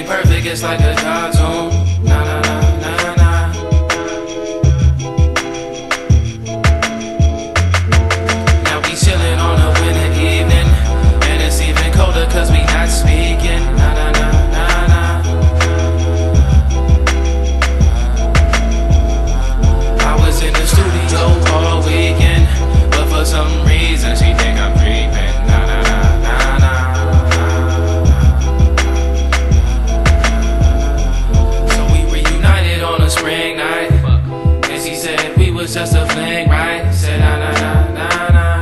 ain't perfect, it's like a cartoon. Nah, nah, nah, nah, nah. Now we chillin' on a winter evening, and it's even colder cause we not speaking. Nah, nah, nah, nah, nah. I was in the studio all weekend, but for some reason she think I'm creeping. Nah, nah, nah, nah, nah. So we reunited on a spring night, and she said we was just a fling, right? Said nah, nah, nah, nah, nah.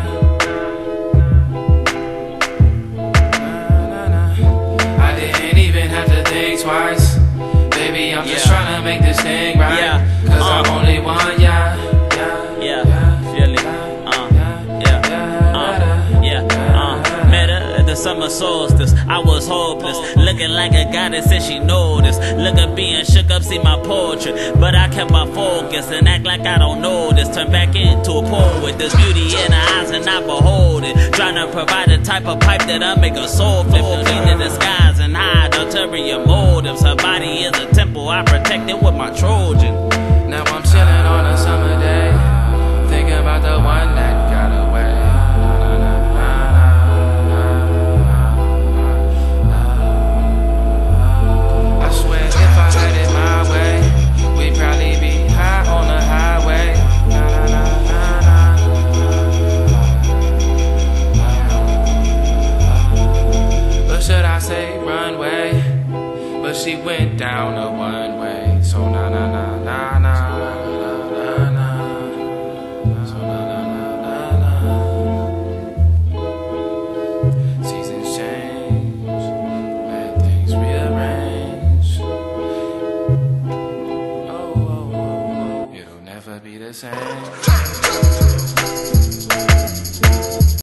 Nah, nah, nah. I didn't even have to think twice. Baby, I'm just trying to make this thing right, cause I'm only one, yeah. Summer solstice, I was hopeless, looking like a goddess and she noticed. Look at being shook up, see my portrait, but I kept my focus and act like I don't know this. Turn back into a poet, there's beauty in her eyes and I behold it. Trying to provide a type of pipe that'll make her soul flip, in the disguise and hide ulterior motives. Her body is a temple, I protect it with my Trojan. Now I'm chillin' on a summer day, thinking about the one that got away. She went down a one way, so nah nah nah nah nah nah nah, so nah nah nah nah nah. Seasons change, bad things rearrange. Oh, oh, oh, oh. It'll never be the same.